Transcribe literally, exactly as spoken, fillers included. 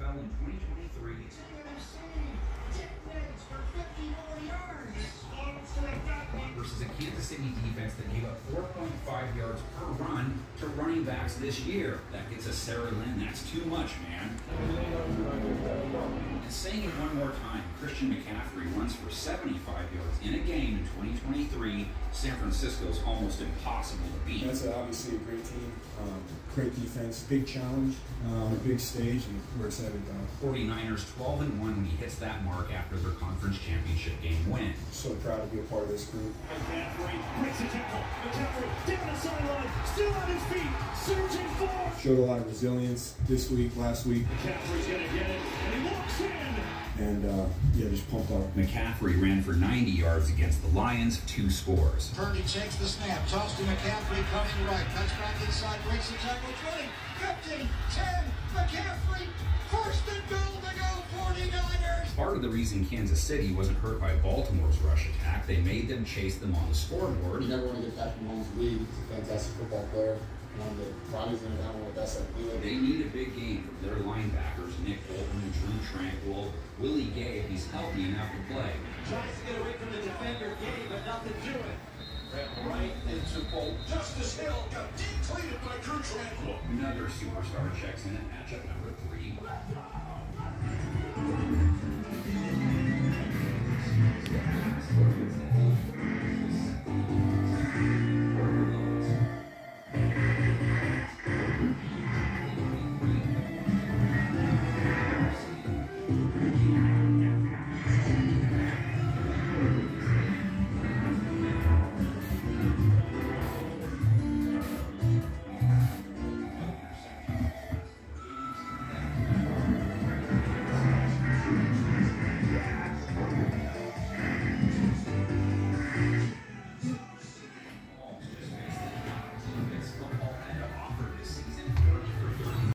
L in twenty twenty-three. Versus a Kansas City defense that gave up four point five yards per run to running backs this year. That gets us Sarah Lynn. That's too much, man. And saying it one more time, Christian McCaffrey runs for seventy-five yards in a game in twenty twenty-three. San Francisco's almost impossible to beat. That's obviously a great team, um, great defense, big challenge, um, a big stage, and we're excited about it. forty-niners twelve and one when he hits that mark after their conference championship game win. So proud to be a part of this group. McCaffrey breaks a tackle. McCaffrey down the sideline, still on his feet, surging forward. Showed a lot of resilience this week, last week. McCaffrey's gonna get it, and he walks in. And uh, yeah, just pumped up. McCaffrey ran for ninety yards against the Lions, two scores. Purdy takes the snap, toss to McCaffrey, coming right, cuts back inside, breaks the tackle, twenty, fifteen, ten, McCaffrey, first and goal to go, forty-niners. Part of the reason Kansas City wasn't hurt by Baltimore's rush attack, they made them chase them on the scoreboard. You never want to get Patrick Mahomes' lead. He's a fantastic football player. One of the probably going to have one of the best at do it. They need a big game from their linebackers, Nick Bolton, Drew Tranquill, Willie Gay, if he's healthy enough to play. Tries to get away from the defender, Gay, but nothing to it. Right into Bolton. Justice Hill got decleated by Drew Tranquill. Another superstar checks in at matchup number